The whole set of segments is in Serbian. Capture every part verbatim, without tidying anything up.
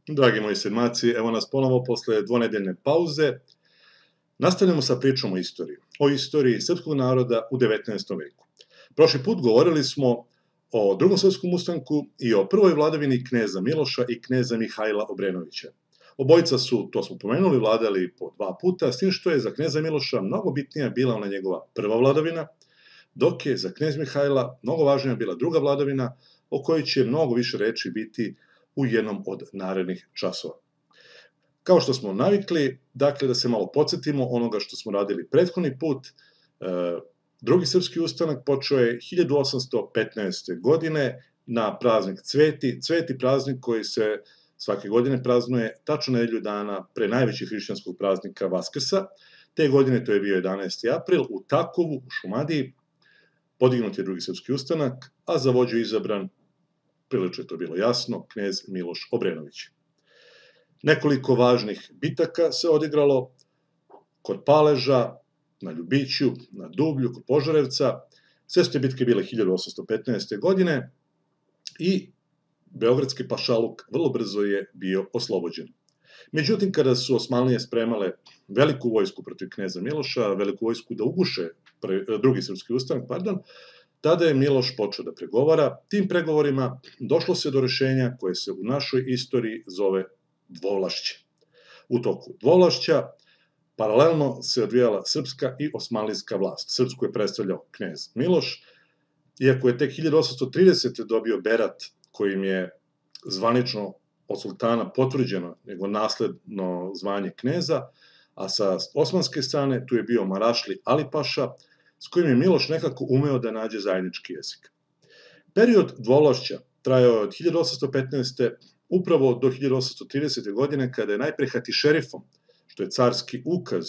Dragi moji sedmaci, evo nas ponovo posle dvonedeljne pauze. Nastavljamo sa pričom o istoriji. O istoriji srpskog naroda u devetnaestom veku. Prošli put govorili smo o Drugom svetskom ustanku i o prvoj vladavini kneza Miloša i kneza Mihajla Obrenovića. Obojica su, to smo pomenuli, vladali po dva puta, s tim što je za kneza Miloša mnogo bitnija bila ona njegova prva vladavina, dok je za knez Mihajla mnogo važnija bila druga vladavina, o kojoj će mnogo više reči biti u jednom od narednih časova. Kao što smo navikli, dakle da se malo podsjetimo onoga što smo radili prethodni put, Drugi srpski ustanak počeo je hiljadu osamsto petnaeste. godine na praznik Cveti, Cveti praznik koji se svake godine praznuje tačno nedelju dana pre najvećeg hrišćanskog praznika Vaskrsa. Te godine to je bio jedanaesti april, u Takovu, u Šumadiji, podignut je Drugi srpski ustanak, a za vođu izabran, prilično je to bilo jasno, knez Miloš Obrenović. Nekoliko važnih bitaka se odigralo kod Paleža, na Ljubiću, na Dublju, kod Požarevca. Sve su te bitke bile hiljadu osamsto petnaeste. godine i Beogradski pašaluk vrlo brzo je bio oslobođen. Međutim, kada su Osmanlije spremale veliku vojsku protiv kneza Miloša, veliku vojsku da uguše Drugi srpski ustanak, pardon, tada je Miloš počeo da pregovara. Tim pregovorima došlo se do rešenja koje se u našoj istoriji zove dvovlašće. U toku dvovlašća paralelno se odvijala srpska i osmanlijska vlast. Srpsku je predstavljao knez Miloš, iako je tek hiljadu osamsto tridesete. dobio berat kojim je zvanično od sultana potvrđeno nego nasledno zvanje kneza, a sa osmanske strane tu je bio Marašli Ali Paša, s kojim je Miloš nekako umeo da nađe zajednički jezik. Period dvovlašća trajao je od hiljadu osamsto petnaeste. upravo do hiljadu osamsto tridesete. godine, kada je najpre hatišerifom, što je carski ukaz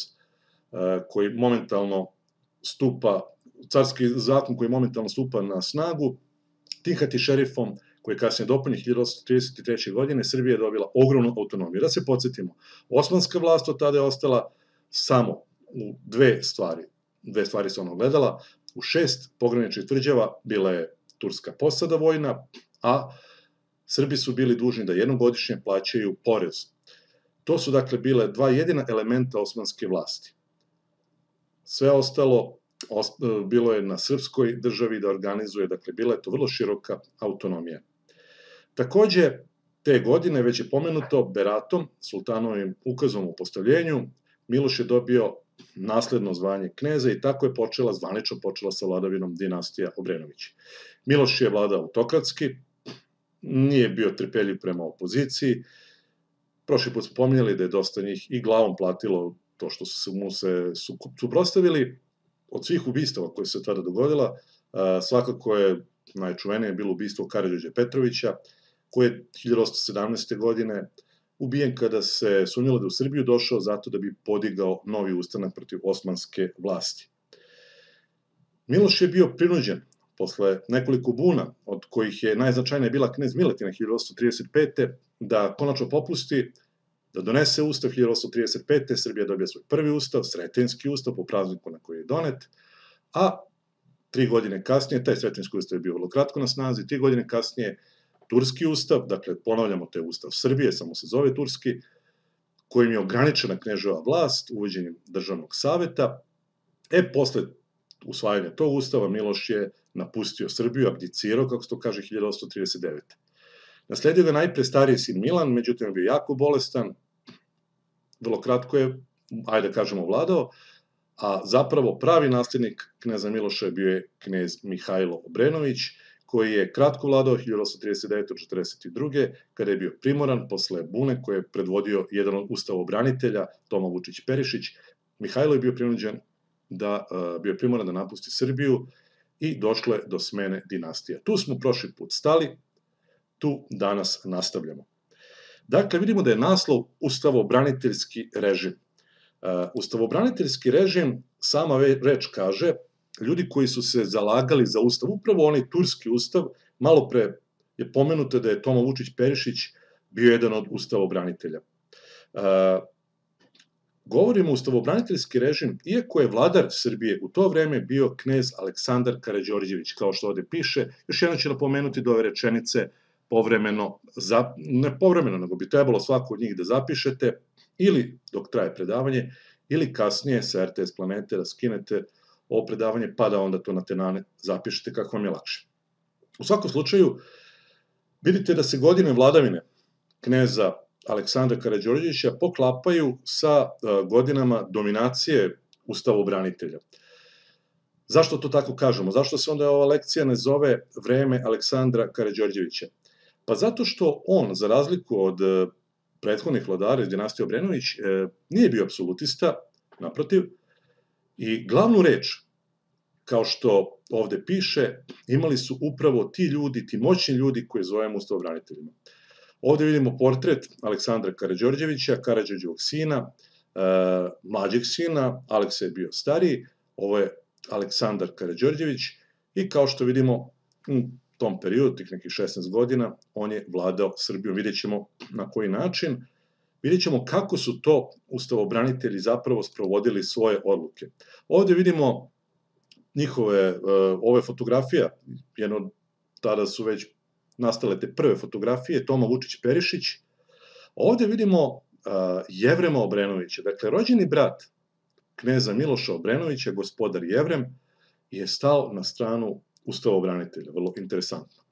koji momentalno stupa, carski zakon koji momentalno stupa na snagu, tim hatišerifom, koji je kasnije dopunjen hiljadu osamsto trideset treće. godine, Srbija je dobila ogromnu autonomiju. Da se podsjetimo, osmanska vlast od tada je ostala samo u dve stvari. Dve stvari se ono gledala. U šest pograničnih tvrđava bila je turska posada vojna, a Srbi su bili dužni da jednogodišnje plaćaju porez. To su dakle bile dva jedina elementa osmanske vlasti. Sve ostalo bilo je na srpskoj državi da organizuje, dakle bila je to vrlo široka autonomija. Takođe, te godine, već je pomenuto, beratom, sultanovim ukazom o postavljenju, Miloš je dobio nasledno zvanje kneza i tako je počela, zvanično počela sa vladavinom dinastija Obrenović. Miloš je vladao autokratski, nije bio trpeljiv prema opoziciji. Prošli put smo pominjali da je dosta njih i glavom platilo to što su mu se suprostavili. Od svih ubistava koje se tada dogodila, svakako je najčuvenije bilo ubistvo Karađorđa Petrovića, koji je hiljadu osamsto sedamnaeste. godine ubijen kada se sumnjalo da u Srbiju došao zato da bi podigao novi ustanak protiv osmanske vlasti. Miloš je bio prinuđen posle nekoliko buna, od kojih je najznačajnija bila knez Miletina hiljadu osamsto trideset pete. da konačno popusti, da donese ustav hiljadu osamsto trideset pete. Srbija dobija svoj prvi ustav, Sretenjski ustav, po prazniku na koji je donet, a tri godine kasnije, taj Sretenjski ustav je bio vrlo kratko na snazi, tri godine kasnije Turski ustav, dakle ponavljamo, to je ustav Srbije, samo se zove Turski, kojim je ograničena kneževa vlast uvođenjem državnog saveta. E, posle usvajanja tog ustava Miloš je napustio Srbiju, abdicirao, kako se to kaže, hiljadu osamsto trideset devete. Nasledio ga najpre stariji sin Milan, međutim je bio jako bolestan, vrlo kratko je, ajde da kažemo, vladao, a zapravo pravi naslednik kneza Miloša je bio je knez Mihajlo Obrenović, koji je kratko vladao hiljadu osamsto trideset devete. do četrdeset druge. kada je bio primoran posle bune koje je predvodio jedan od ustavobranitelja, Toma Vučić Perišić. Mihajlo je bio prinuđen da, bio je primoran da napusti Srbiju i došlo je do smene dinastija. Tu smo prošli put stali, tu danas nastavljamo. Dakle, vidimo da je naslov ustavobraniteljski režim. Ustavobraniteljski režim, sama reč kaže, ljudi koji su se zalagali za ustav, upravo onaj turski ustav, malo pre je pomenuto da je Toma Vučić Perišić bio jedan od ustavobranitelja. Govorimo ustavobraniteljski režim, iako je vladar Srbije u to vreme bio knez Aleksandar Karađorđević, kao što ovde piše. Još jedno ću napomenuti da ove rečenice povremeno, ne povremeno, nego bi trebalo svako od njih da zapišete, ili dok traje predavanje, ili kasnije sa er te es Planete da skinete ovo predavanje, pa da onda to na tenane zapišete kako vam je lakše. U svakom slučaju, vidite da se godine vladavine kneza Aleksandra Karađorđevića poklapaju sa godinama dominacije ustavobranitelja. Zašto to tako kažemo? Zašto se onda ova lekcija ne zove vreme Aleksandra Karađorđevića? Pa zato što on, za razliku od prethodnih vladara iz dinastije Obrenović, nije bio apsolutista, naprotiv, i glavnu reč, kao što ovde piše, imali su upravo ti ljudi, ti moćni ljudi koje zovemo ustavobraniteljima. Ovde vidimo portret Aleksandra Karađorđevića, Karađorđevog sina, mlađeg sina, Aleksa je bio stariji, ovo je Aleksandar Karađorđević i kao što vidimo u tom periodu, tih nekih šesnaest godina, on je vladao Srbijom. Vidjet ćemo na koji način, vidjet ćemo kako su to ustavobranitelji zapravo sprovodili svoje odluke. Ovde vidimo njihove, ove fotografije, jedno, tada su već nastale te prve fotografije, Toma Vučić-Perišić. Ovde vidimo Jevrema Obrenovića, dakle, rođeni brat kneza Miloša Obrenovića, gospodar Jevrem, je stao na stranu ustavobranitelja, vrlo interesantno.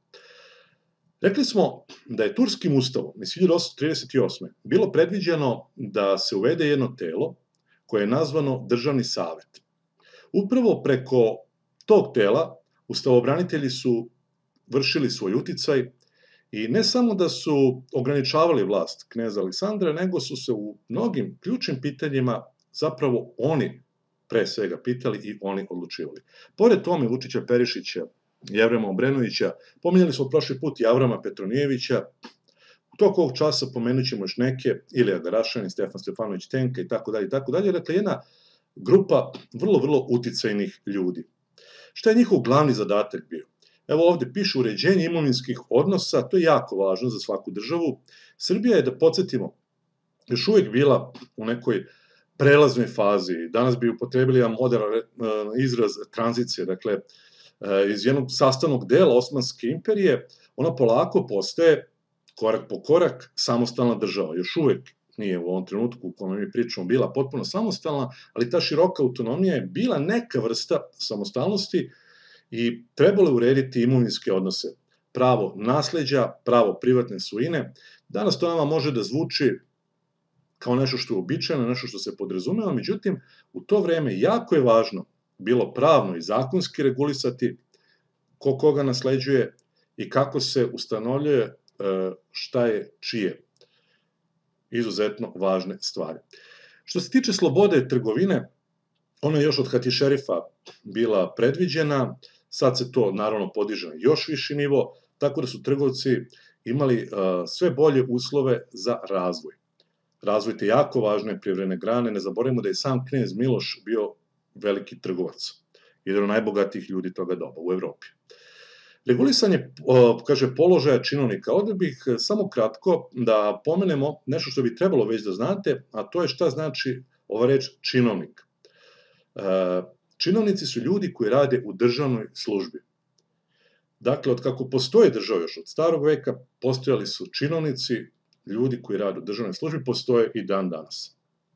Rekli smo da je turskim ustavom iz hiljadu osamsto trideset osme bilo predviđeno da se uvede jedno telo koje je nazvano Državni savet. Upravo preko tog tela ustavobranitelji su vršili svoj uticaj i ne samo da su ograničavali vlast kneza Aleksandra, nego su se u mnogim ključnim pitanjima zapravo oni pre svega pitali i oni odlučivali. Pored tome Vučića Perišića, Jevrema Obrenovića, pominjali smo prošli put i Avrama Petronijevića, u toku ovog časa pomenut ćemo još neke, Ilija Garašanin, Stefan Stefanović Tenka i tako dalje i tako dalje, dakle jedna grupa vrlo, vrlo uticajnih ljudi. Šta je njihov glavni zadatak bio? Evo ovde piše uređenje imovinskih odnosa, to je jako važno za svaku državu. Srbija je, da podsjetimo, još uvek bila u nekoj prelaznoj fazi, danas bi upotrebili jedan moderan izraz tranzicije, dakle, iz jednog sastavnog dela Osmanske imperije, ona polako postaje, korak po korak, samostalna država. Još uvek nije u ovom trenutku u kome mi pričamo bila potpuno samostalna, ali ta široka autonomija je bila neka vrsta samostalnosti i trebalo je urediti imovinske odnose, pravo nasleđa, pravo privatne svojine. Danas to nama može da zvuči kao nešto što je uobičajeno, nešto što se podrazumeva, međutim, u to vreme jako je važno bilo pravno i zakonski regulisati ko koga nasleđuje i kako se ustanovljuje šta je čije. Izuzetno važne stvari. Što se tiče slobode trgovine, ona je još od Hatišerifa bila predviđena, sad se to naravno podiže na još viši nivo, tako da su trgovci imali sve bolje uslove za razvoj. Razvoj te jako važne privredne grane, ne zaboravimo da je sam knez Miloš bio veliki trgovac, jedan od najbogatijih ljudi toga doba u Evropi. Regulisanje, kaže, položaja činovnika, ovde bih samo kratko da pomenemo nešto što bi trebalo već da znate, a to je šta znači ova reč činovnik. Činovnici su ljudi koji rade u državnoj službi. Dakle, od kako postoje država još od starog veka, postojali su činovnici, ljudi koji rade u državnoj službi, postoje i dan danas.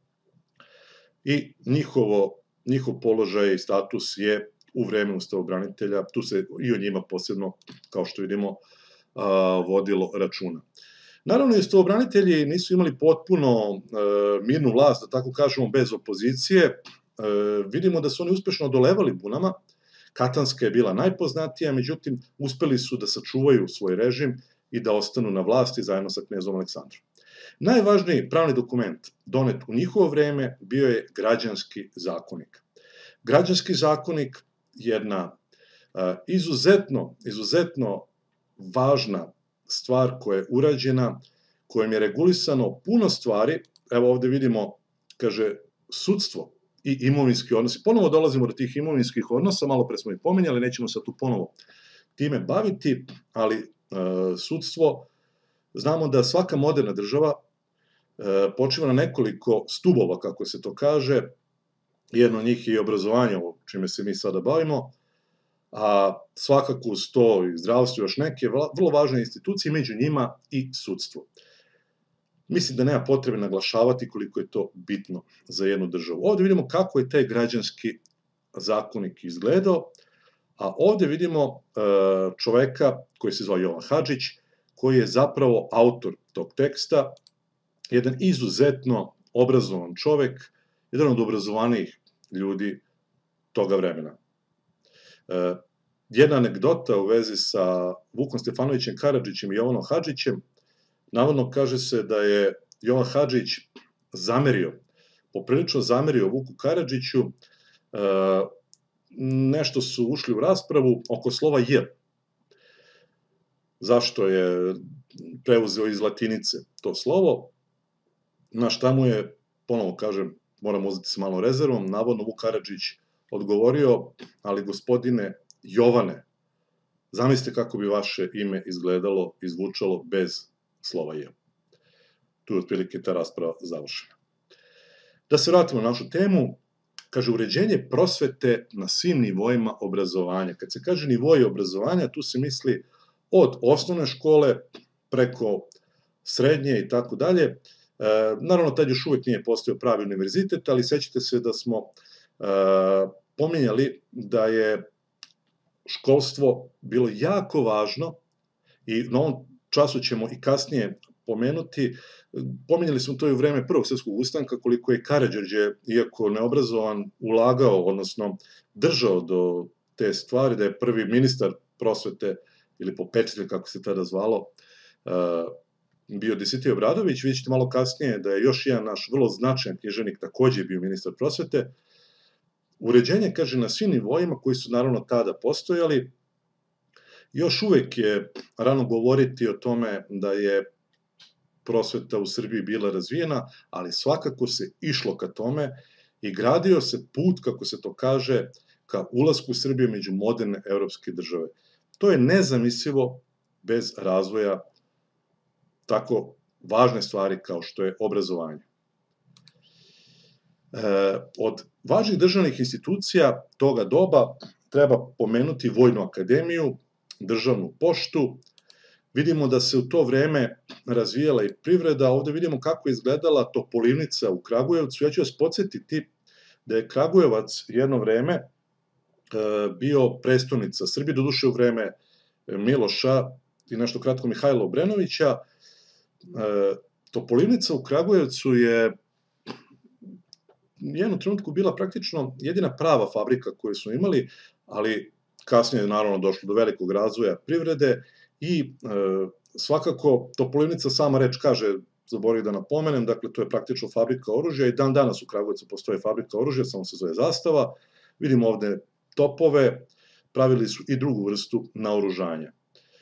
I njihovo, njihov položaj i status je u vreme ustavobranitelja, tu se i o njima posebno, kao što vidimo, vodilo računa. Naravno, ustavobranitelji nisu imali potpuno mirnu vlast, da tako kažemo, bez opozicije. Vidimo da su oni uspešno odolevali bunama. Katanska je bila najpoznatija, međutim, uspeli su da sačuvaju svoj režim i da ostanu na vlasti zajedno sa knezom Aleksandrom. Najvažniji pravni dokument donet u njihovo vreme bio je Građanski zakonik. Građanski zakonik je jedna izuzetno, izuzetno važna stvar koja je urađena, kojom je regulisano puno stvari. Evo ovde vidimo, kaže, sudstvo i imovinski odnosi. Ponovo dolazimo do tih imovinskih odnosa, malo pre smo ih pomenjali, nećemo se tu ponovo time baviti, ali sudstvo, znamo da svaka moderna država počiva na nekoliko stubova, kako se to kaže, jedno od njih je i obrazovanje, čime se mi sada bavimo, a svakako uz to i zdravstvo još neke vrlo važne institucije, među njima i sudstvo. Mislim da nema potrebe naglašavati koliko je to bitno za jednu državu. Ovde vidimo kako je taj građanski zakonik izgledao, a ovde vidimo čoveka koji se zvao Jovan Hadžić, koji je zapravo autor tog teksta, jedan izuzetno obrazovan čovek, jedan od obrazovanijih ljudi toga vremena. Jedna anegdota u vezi sa Vukom Stefanovićem Karadžićem i Jovanom Hadžićem, navodno kaže se da je Jovan Hadžić zamerio, poprilično zamerio Vuku Karadžiću, nešto su ušli u raspravu oko slova J. Zašto je preuzeo iz latinice to slovo, na šta mu je, ponovo kažem, moram uzeti se malo rezervom, navodno Vuk Karadžić odgovorio, ali gospodine Jovane, zamislite kako bi vaše ime izgledalo i zvučalo bez slova J. Tu je otprilike ta rasprava završena. Da se vratimo na našu temu, kaže uređenje prosvete na svim nivoima obrazovanja. Kad se kaže nivoji obrazovanja, tu se misli od osnovne škole preko srednje i tako dalje. Naravno, tad još uvek nije postojao pravi univerzitet, ali sećate se da smo pominjali da je školstvo bilo jako važno i na ovom času ćemo i kasnije pomenuti, pominjali smo to i u vreme Prvog svetskog ustanka, koliko je Karađorđe, iako neobrazovan, ulagao, odnosno držao do te stvari, da je prvi ministar prosvete, ili popečitelj, kako se tada zvalo, bio Desitije Obradović. Vidjet ćete malo kasnije da je još jedan naš vrlo značajan književnik takođe bio ministar prosvete. Uređenje, kaže, na svim nivoima koji su naravno tada postojali. Još uvek je rano govoriti o tome da je prosveta u Srbiji bila razvijena, ali svakako se išlo ka tome i gradio se put, kako se to kaže, ka ulasku Srbije među moderne evropske države. To je nezamislivo bez razvoja tako važne stvari kao što je obrazovanje. Od važnih državnih institucija toga doba treba pomenuti Vojnu akademiju, državnu poštu. Vidimo da se u to vreme razvijala i privreda. Ovde vidimo kako je izgledala Topolivnica u Kragujevcu. Ja ću vas podsjetiti da je Kragujevac jedno vreme bio prestonica Srbije, doduše u vreme Miloša i nešto kratko Mihajla Obrenovića. Topolivnica u Kragujevcu je jednu trenutku bila praktično jedina prava fabrika koju smo imali, ali kasnije je naravno došlo do velikog razvoja privrede i svakako Topolivnica, sama reč kaže, zaboravim da napomenem, dakle to je praktično fabrika oružja i dan danas u Kragujevcu postoje fabrika oružja, samo se zove Zastava. Vidimo ovde topove, pravili su i drugu vrstu naoružanja.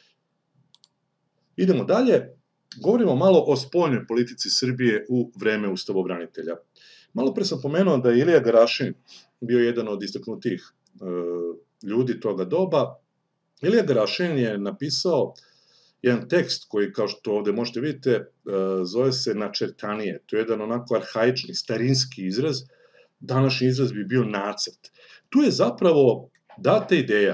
Idemo dalje, govorimo malo o spoljnoj politici Srbije u vreme ustavobranitelja. Malo pre sam pomenuo da je Ilija Garašanin bio jedan od istaknutih ljudi toga doba. Ilija Garašanin je napisao jedan tekst koji, kao što ovde možete vidite, zove se Načertanije. To je jedan onako arhaični, starinski izraz. Današnji izraz bi bio nacrt. Tu je zapravo data ideja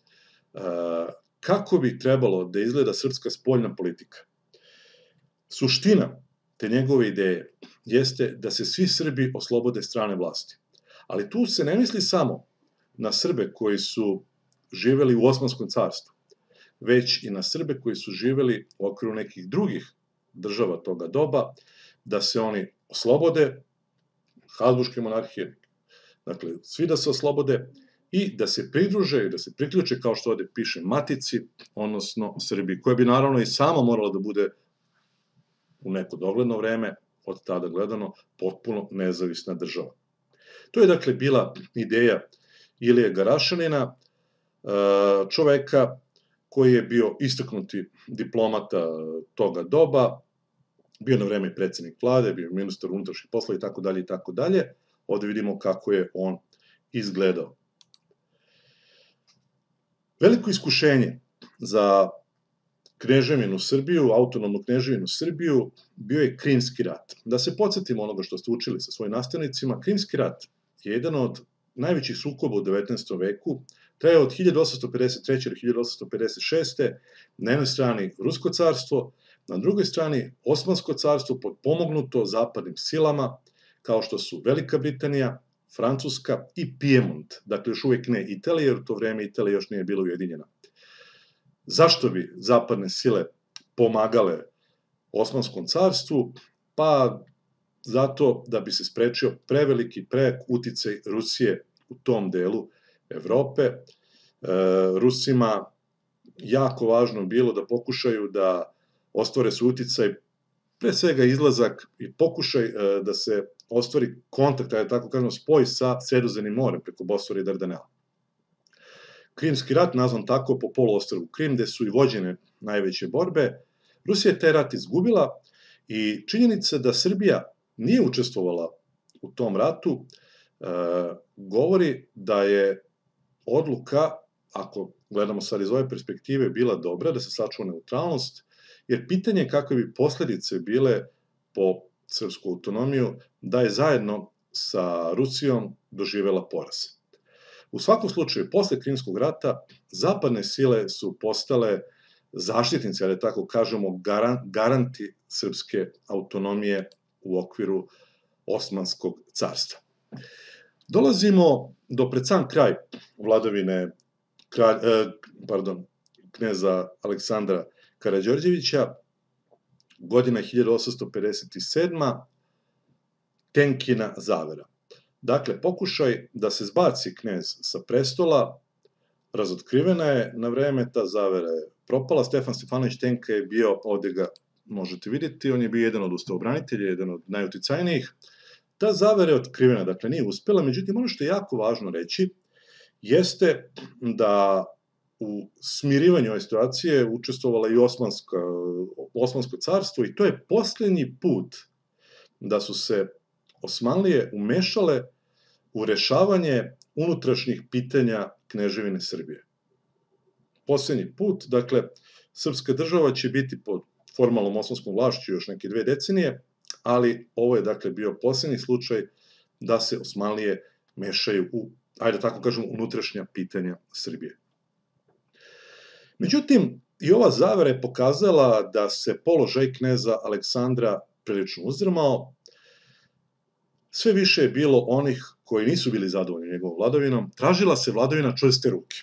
kako bi trebalo da izgleda srpska spoljna politika. Suština te njegove ideje jeste da se svi Srbi oslobode strane vlasti. Ali tu se ne misli samo na Srbe koji su živeli u Osmanskom carstvu, već i na Srbe koji su živeli u okviru nekih drugih država toga doba, da se oni oslobode, Habsburške monarhije, dakle, svi da se oslobode i da se pridruže i da se priključe, kao što ovde piše, Matici, odnosno Srbiji, koja bi naravno i sama morala da bude u neko dogledno vreme, od tada gledano, potpuno nezavisna država. To je dakle bila ideja Ilije Garašanina, čoveka koji je bio istaknuti diplomata toga doba, bio na vreme predsednik vlade, bio ministar unutrašnjih poslova i tako dalje i tako dalje. Ovde vidimo kako je on izgledao. Veliko iskušenje za kneževinu Srbiju, autonomnu kneževinu Srbiju, bio je Krimski rat. Da se podsjetimo onoga što ste učili sa svojim nastavnicima, Krimski rat je jedan od najvećih sukoba u devetnaestom veku, trajao od hiljadu osamsto pedeset treće do hiljadu osamsto pedeset šeste. Na jednoj strani Rusko carstvo, na drugoj strani Osmansko carstvo potpomognuto zapadnim silama, kao što su Velika Britanija, Francuska i Pijemont, dakle još uvijek ne Italija, jer u to vreme Italija još nije bila ujedinjena. Zašto bi zapadne sile pomagale Osmanskom carstvu? Pa zato da bi se sprečio preveliki, prejak uticaj Rusije u tom delu Evrope. Rusima jako važno bilo da pokušaju da ostvare svoj uticaj, pre svega izlazak i pokušaj da se ostvari kontakt, da tako kažemo, spoj sa Sredozemnim morem preko Bosfora i Dardanela. Krimski rat, nazvan tako po poluostrvu Krim, gde su i vođene najveće borbe, Rusija je taj rat izgubila i činjenica da Srbija nije učestvovala u tom ratu govori da je odluka, ako gledamo sad iz ove perspektive, bila dobra, da se sačuva neutralnost, jer pitanje je kakve bi posledice bile po srpsku autonomiju da je zajedno sa Rusijom doživela poraz. U svakom slučaju, posle Krimskog rata, zapadne sile su postale zaštitnici, ali tako kažemo, garanti srpske autonomije u okviru Osmanskog carstva. Dolazimo do pred sam kraj vladavine pardon, kneza Aleksandra Karađorđevića, godina hiljadu osamsto pedeset sedma. Tenkina zavera. Dakle, pokušaj da se zbaci knez sa prestola, razotkrivena je na vreme, ta zavera je propala. Stefan Stefanović Tenka je bio, ovde ga možete vidjeti, on je bio jedan od ustavobranitelja, jedan od najuticajnijih. Ta zavera je otkrivena, dakle nije uspela, međutim ono što je jako važno reći jeste da u smirivanju ove situacije učestvovala i Osmansko carstvo i to je poslednji put da su se Osmanlije umešale u rešavanje unutrašnjih pitanja Kneževine Srbije. Poslednji put, dakle, srpska država će biti pod formalnom osmanskom vlašću još neke dve decenije, ali ovo je, dakle, bio poslednji slučaj da se Osmanlije mešaju u, ajde tako kažemo, unutrašnja pitanja Srbije. Međutim, i ova zavera je pokazala da se položaj kneza Aleksandra prilično uzdrmao. Sve više je bilo onih koji nisu bili zadovoljni njegovom vladavinom. Tražila se vladavina čvrste ruke.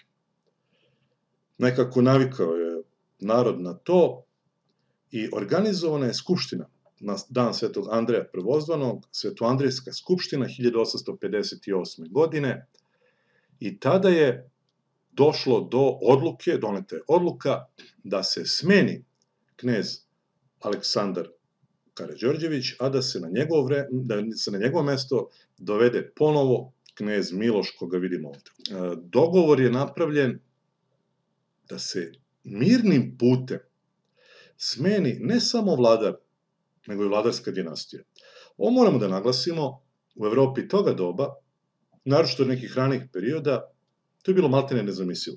Nekako navikao je narod na to i organizovana je skupština na dan Svetog Andreja Prvozvanog, Svetoandrejska skupština hiljadu osamsto pedeset osme. godine i tada je došlo do odluke, doneta je odluka da se smeni knez Aleksandar Karađorđević, a da se na njegovo, vre, da se na njegovo mesto dovede ponovo knez Miloš, koga vidimo ovde. Dogovor je napravljen da se mirnim putem smeni ne samo vladar, nego i vladarska dinastija. Ovo moramo da naglasimo, u Evropi toga doba, naročito od nekih ranih perioda, to je bilo maltene nezamislivo.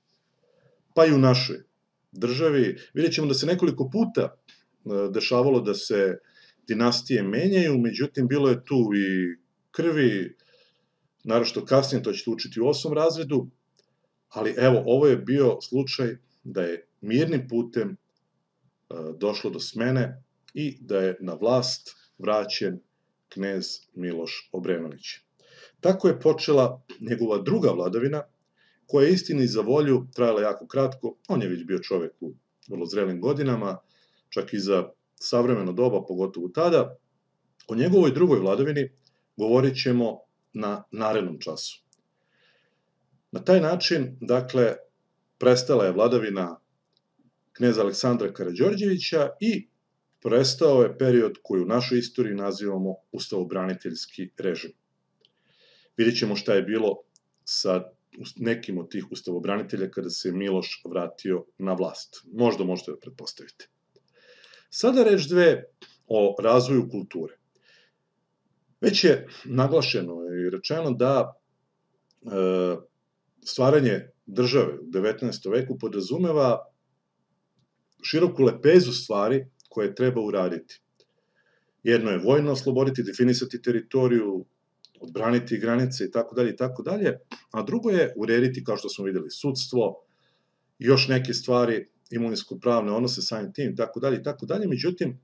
Pa i u našoj državi vidjet ćemo da se nekoliko puta dešavalo da se dinastije menjaju, međutim bilo je tu i krvi, naročito kasnije, to ćete učiti u osmom razredu, ali evo, ovo je bio slučaj da je mirnim putem došlo do smene i da je na vlast vraćen knez Miloš Obrenović. Tako je počela njegova druga vladavina, koja je istini za volju trajala jako kratko. On je već bio čovek u vrlo zrelim godinama, čak i za savremeno doba, pogotovo tada. O njegovoj drugoj vladavini govorit ćemo na narednom času. Na taj način, dakle, prestala je vladavina kneza Aleksandra Karađorđevića i prestao je period koji u našoj istoriji nazivamo ustavobraniteljski režim. Vidjet ćemo šta je bilo sa nekim od tih ustavobranitelja kada se Miloš vratio na vlast. Možda možete da pretpostavite. Sada reč dve o razvoju kulture. Već je naglašeno i rečeno da stvaranje države u devetnaestom veku podrazumeva široku lepezu stvari koje treba uraditi. Jedno je vojno osloboditi, definisati teritoriju, odbraniti granice i tako dalje i tako dalje, a drugo je urediti, kao što smo videli, sudstvo i još neke stvari, imovinsko-pravne odnose samim tim i tako dalje i tako dalje. Međutim,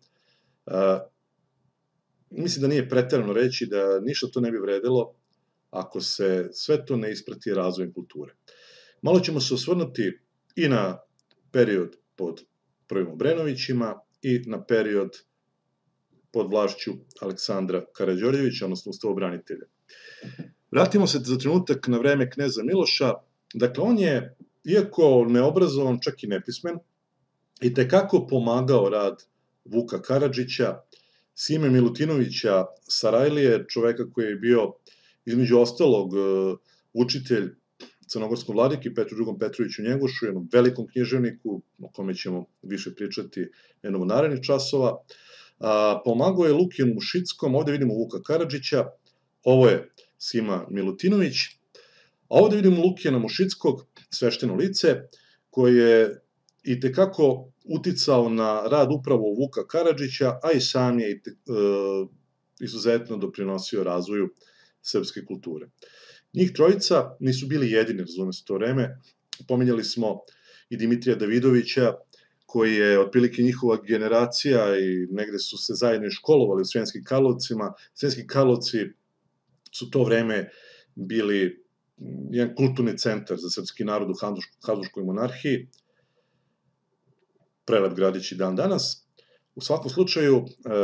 mislim da nije preterano reći da ništa to ne bi vredelo ako se sve to ne isprati razvojem kulture. Malo ćemo se osvrnuti i na period pod prvim Obrenovićima i na period pod vlašću Aleksandra Karađorđevića, odnosno ustavobranitelja. Vratimo se za trenutak na vreme kneza Miloša. Dakle, on je, iako neobrazovan, čak i nepismen, i tekako pomagao rad Vuka Karadžića, Sime Milutinovića Sarajlije, čoveka koji je bio, između ostalog, učitelj crnogorskom vladiki Petru drugom Petroviću Njegošu, jednom velikom književniku, o kome ćemo više pričati jednom od narednih časova. Pomagao je Lukijanu Mušickom, ovde vidimo Vuka Karadžića, ovo je Sima Milutinović, a ovde vidimo Lukijana Mušickog, svešteno lice, koji je i tekako uticao na rad upravo Vuka Karadžića, a i sam je izuzetno doprinosio razvoju srpske kulture. Njih trojica nisu bili jedini, razume se to vreme, pominjali smo i Dimitrija Davidovića, koji je otprilike njihova generacija i negde su se zajedno školovali u Sremskim Karlovcima. Sremski Karlovci su to vreme bili jedan kulturni centar za srpski narod u Habsburškoj monarhiji, prelep gradić i dan danas. U svakom slučaju,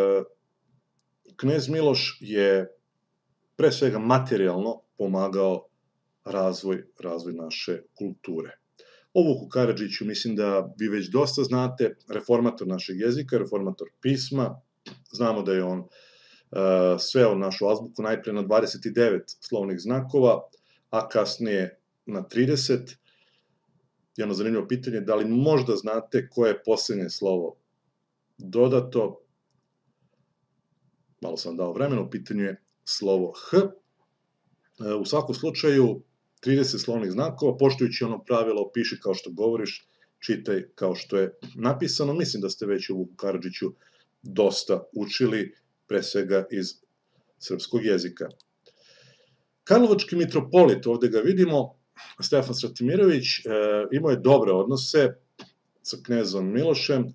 knez Miloš je pre svega materijalno pomagao razvoj, razvoj naše kulture. O Vuku Karadžiću mislim da vi već dosta znate, reformator našeg jezika, reformator pisma. Znamo da je on uh, sveo našu azbuku najpre na dvadeset devet slovnih znakova, a kasnije na trideset. Jedno zanimljivo pitanje, da li možda znate koje je poslednje slovo dodato? Malo sam dao vremena, u pitanju je slovo H. U svakom slučaju, trideset slovnih znakova, poštujući ono pravilo, piši kao što govoriš, čitaj kao što je napisano. Mislim da ste već u Vuku Karadžiću dosta učili, pre svega iz srpskog jezika. Karlovački mitropolit, ovde ga vidimo, Stefan Stratimirović, imao je dobre odnose sa knezom Milošem.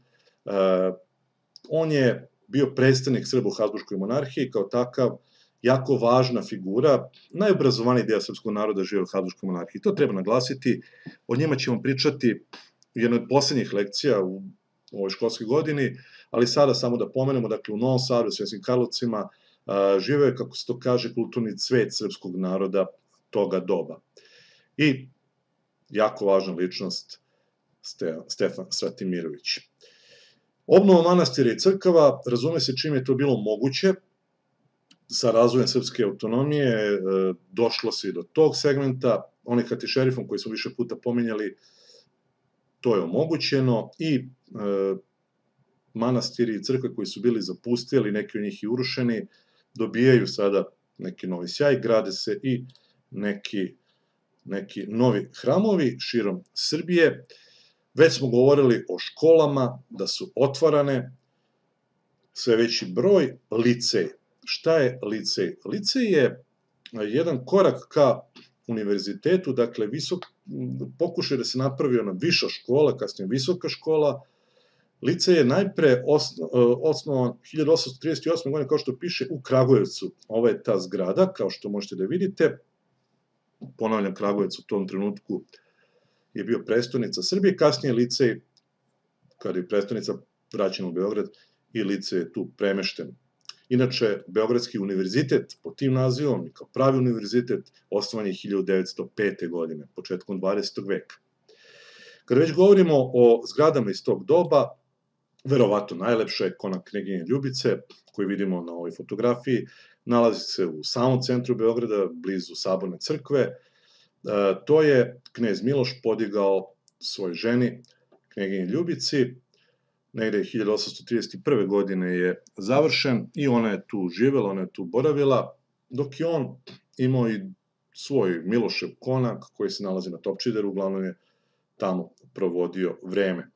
On je bio predstavnik Srba u Habsburškoj monarhiji, kao takav jako važna figura, najobrazovaniji deo srpskog naroda žive u Habsburškoj monarhiji. To treba naglasiti, o njima ćemo pričati u jednoj od poslednjih lekcija u ovoj školskoj godini, ali sada samo da pomenemo, dakle u Novom Sadu, u Sremskim Karlovcima, žive je, kako se to kaže, kulturni cvet srpskog naroda toga doba. I jako važna ličnost Stefan Stratimirović. Obnova manastira i crkava, razume se čim je to bilo moguće, sa razvojem srpske autonomije došlo se i do tog segmenta, onaj hatišerifom koji smo više puta pominjali, to je omogućeno i manastiri i crkve koji su bili zapustili, neki od njih i urušeni, dobijaju sada neki novi sjaj, grade se i neki, neki novi hramovi širom Srbije. Već smo govorili o školama, da su otvarane, sve veći broj, licej. Šta je licej? Licej je jedan korak ka univerzitetu, dakle visok, pokušaj da se napravi ona viša škola, kasnije visoka škola. Licej je najpre osnovan hiljadu osamsto trideset osme. godine, kao što piše, u Kragujevcu. Ovo je ta zgrada, kao što možete da vidite. Ponavljam, Kragujevac u tom trenutku je bio prestonica Srbije, kasnije licej, kada je prestonica vraćena u Beograd, i licej je tu premešten. Inače, Beogradski univerzitet pod tim nazivom, kao pravi univerzitet, osnovan je hiljadu devetsto pete. godine, početkom dvadesetog veka. Kada već govorimo o zgradama iz tog doba, verovatno najlepša je konak Kneginje Ljubice, koju vidimo na ovoj fotografiji, nalazi se u samom centru Beograda, blizu Saborne crkve. To je knez Miloš podigao svoj ženi, Kneginji Ljubici, negde hiljadu osamsto trideset prve. godine je završen i ona je tu živela, ona je tu boravila, dok je on imao i svoj Milošev konak koji se nalazi na Topčideru, uglavnom je tamo provodio vreme.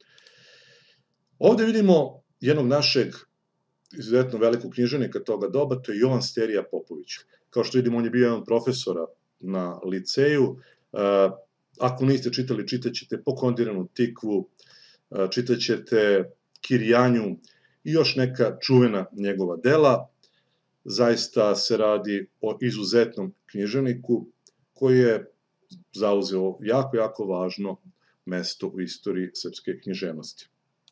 Ovde vidimo jednog našeg izuzetno velikog književnika toga doba, to je Jovan Sterija Popović. Kao što vidimo, on je bio jedan od profesora na liceju. Ako niste čitali, čitat ćete Pokondiranu tikvu, čitat ćete Kirjanju i još neka čuvena njegova dela. Zaista se radi o izuzetnom književniku koji je zauzeo jako, jako važno mesto u istoriji srpske književnosti.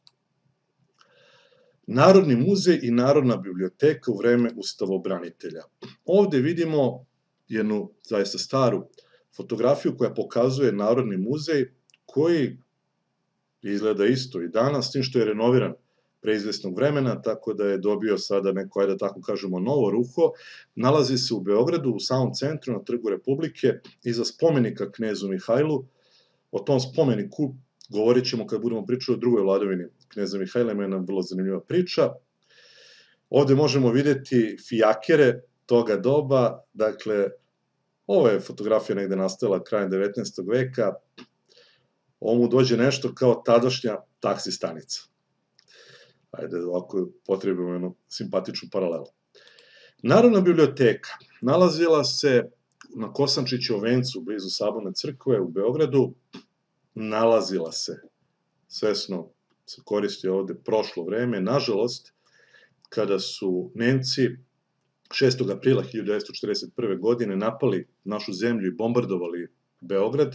Narodni muzej i Narodna biblioteka u vreme ustavobranitelja. Ovde vidimo jednu zaista staru fotografiju koja pokazuje Narodni muzej koji izgleda isto i danas, s tim što je renoviran pre izvesnog vremena, tako da je dobio sada neko, ajde da tako kažemo, novo ruho. Nalazi se u Beogradu, u samom centru, na Trgu Republike, iza spomenika knezu Mihajlu. O tom spomeniku govorit ćemo kad budemo pričali o drugoj vladavini kneza Mihajla, ima jedna vrlo zanimljiva priča. Ovde možemo videti fijakere toga doba, dakle, ovo je fotografija negde nastala krajem devetnaestog veka, ovo mu dođe nešto kao tadašnja taksi stanica. Ajde, ovako potrebujemo jednu simpatičnu paralelu. Narodna biblioteka nalazila se na Kosančićevom vencu, blizu Saborne crkve u Beogradu. Nalazila se, svesno se koristi ovde prošlo vreme, nažalost, kada su Nemci šestog aprila hiljadu devetsto četrdeset prve. godine napali našu zemlju i bombardovali Beograd,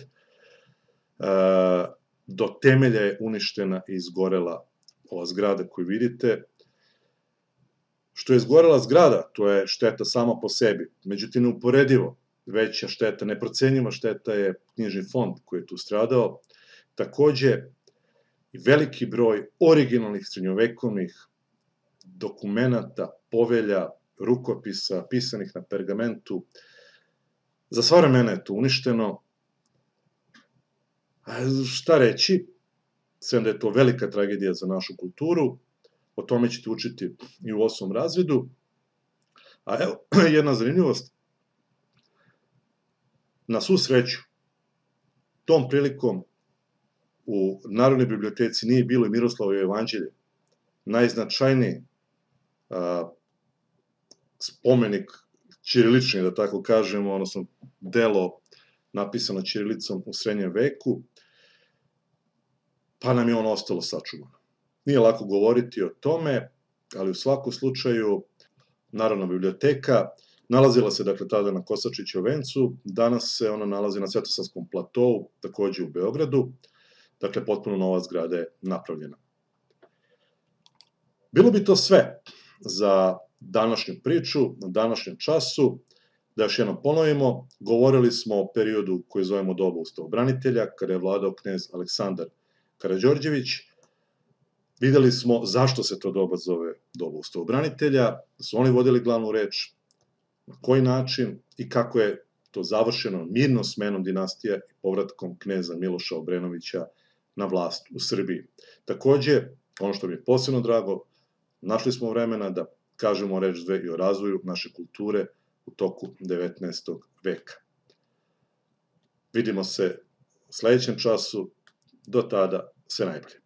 do temelja je uništena i izgorela ova zgrada koju vidite. Što je izgorela zgrada, to je šteta sama po sebi. Međutim, neuporedivo veća šteta, neprocenjiva šteta je knjižni fond koji je tu stradao. Takođe, veliki broj originalnih srednjovekovnih dokumenata, povelja, rukopisa, pisanih na pergamentu. Za sva vremena je to uništeno. Šta reći, sem da je to velika tragedija za našu kulturu, o tome ćete učiti i u osmom razredu. A evo, jedna zanimljivost. Na svu sreću, tom prilikom u Narodnoj biblioteci nije bilo i Miroslavljevo jevanđelje, najznačajniji spomenik ćirilični, da tako kažemo, odnosno delo napisano ćirilicom u srednjem veku, pa nam je ono ostalo sačuvano. Nije lako govoriti o tome, ali u svakom slučaju Narodna biblioteka nalazila se, dakle, tada na Kosančićevom vencu, danas se ona nalazi na Svetosavskom platovu, takođe u Beogradu, dakle, potpuno nova zgrada je napravljena. Bilo bi to sve za današnju priču, na današnjem času. Da još jednom ponovimo, govorili smo o periodu koji zovemo doba ustavobranitelja, kada je vladao knez Aleksandar Karađorđević. Videli smo zašto se to doba zove doba ustavobranitelja, da su oni vodili glavnu reč, na koji način i kako je to završeno mirnom smenom dinastija i povratkom kneza Miloša Obrenovića na vlast u Srbiji. Takođe, ono što mi je posebno drago, našli smo vremena da kažemo reč dve i o razvoju naše kulture u toku devetnaestog veka. Vidimo se u sledećem času, do tada sve najbolje.